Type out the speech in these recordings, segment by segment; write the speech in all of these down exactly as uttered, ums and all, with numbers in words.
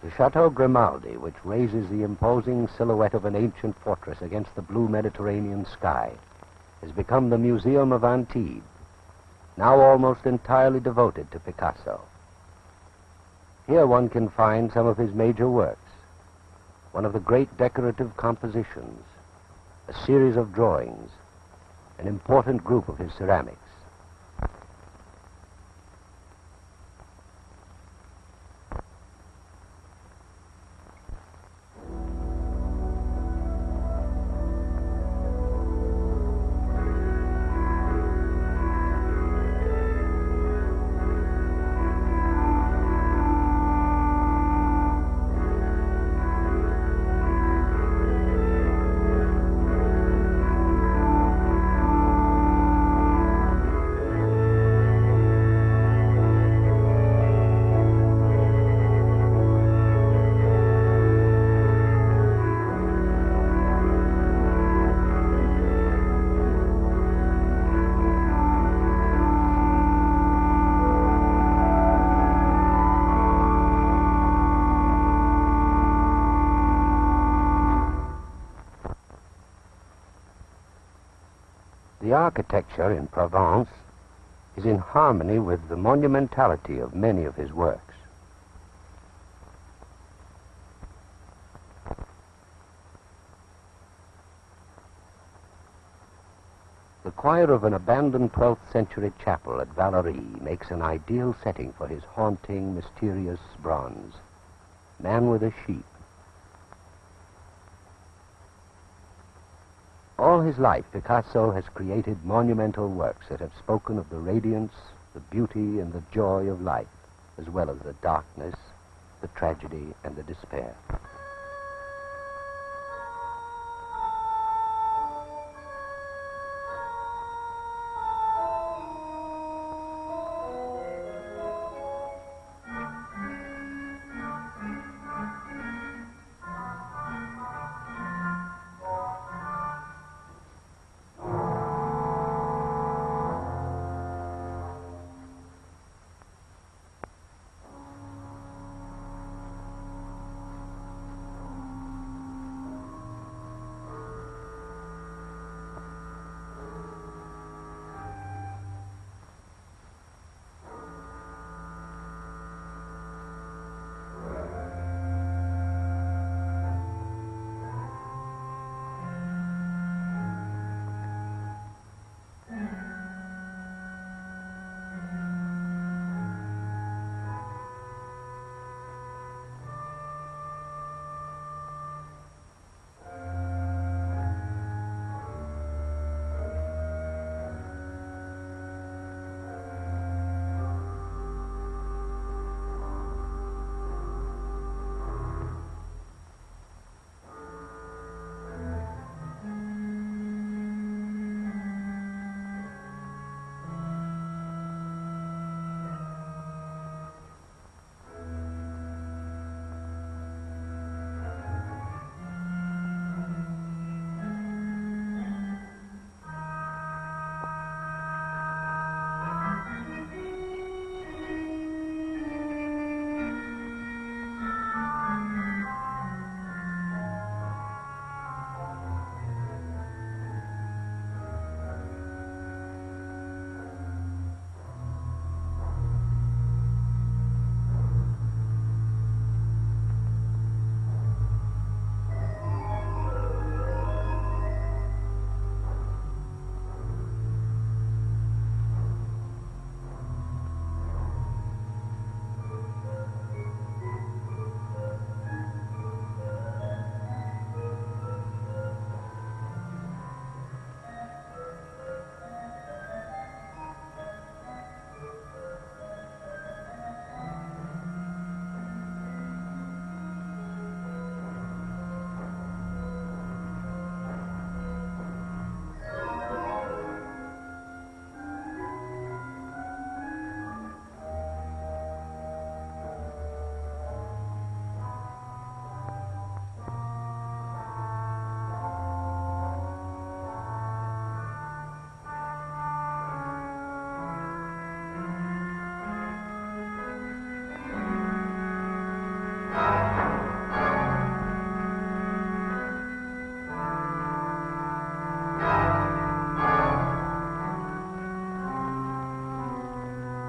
The Chateau Grimaldi, which raises the imposing silhouette of an ancient fortress against the blue Mediterranean sky, has become the Museum of Antibes, now almost entirely devoted to Picasso. Here one can find some of his major works, one of the great decorative compositions, a series of drawings, an important group of his ceramics. The architecture in Provence is in harmony with the monumentality of many of his works. The choir of an abandoned twelfth century chapel at Valery makes an ideal setting for his haunting, mysterious bronze, Man with a Sheep. All his life, Picasso has created monumental works that have spoken of the radiance, the beauty, and the joy of life, as well as the darkness, the tragedy, and the despair.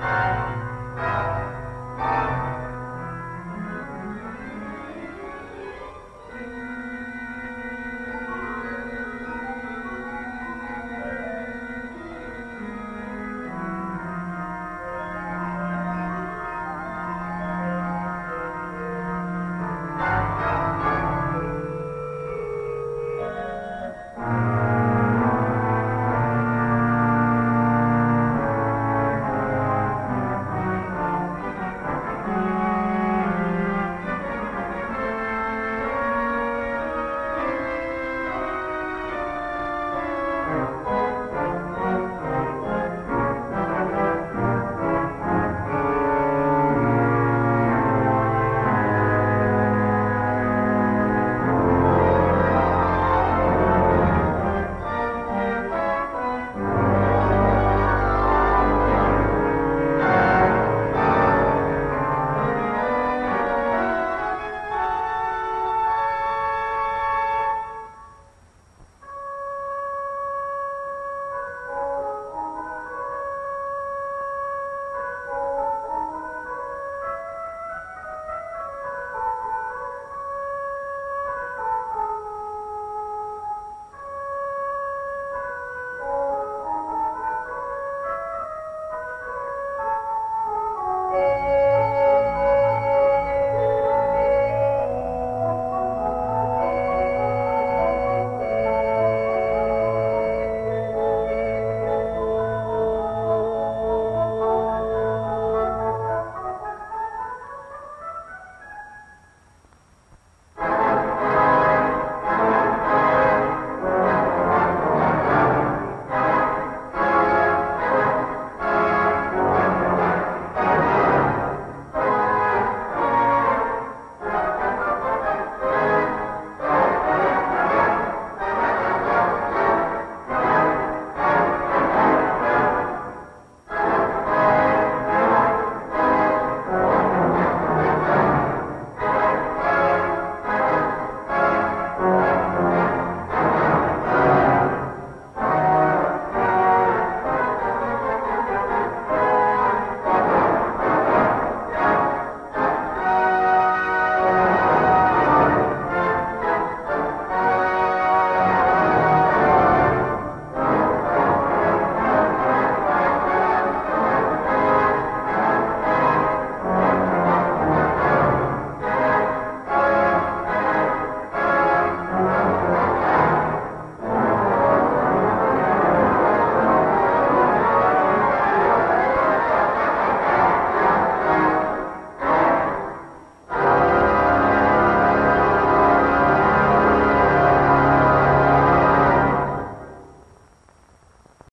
Thank you.